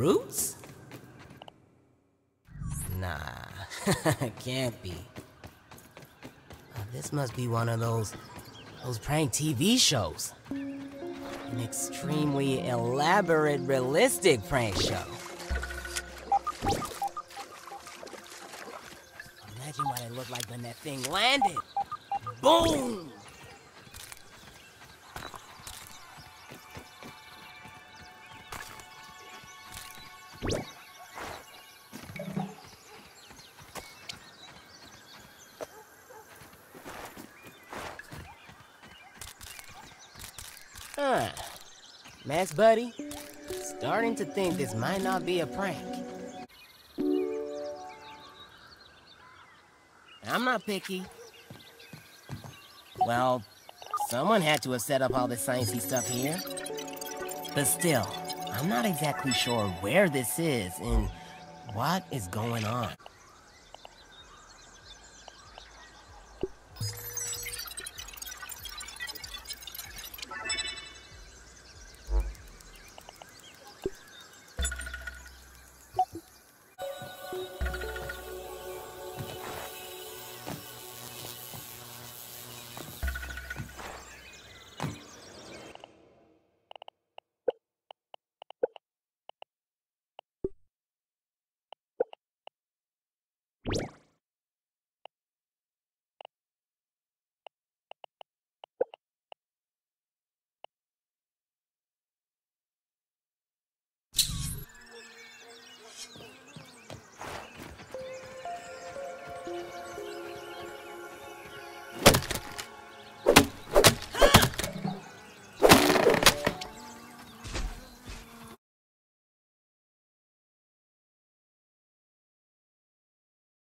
roots? Nah, can't be. This must be one of those prank TV shows. An extremely elaborate, realistic prank show. Imagine what it looked like when that thing landed. Boom! Max buddy, starting to think this might not be a prank. I'm not picky. Well, someone had to have set up all this sciencey stuff here. But still, I'm not exactly sure where this is and what is going on.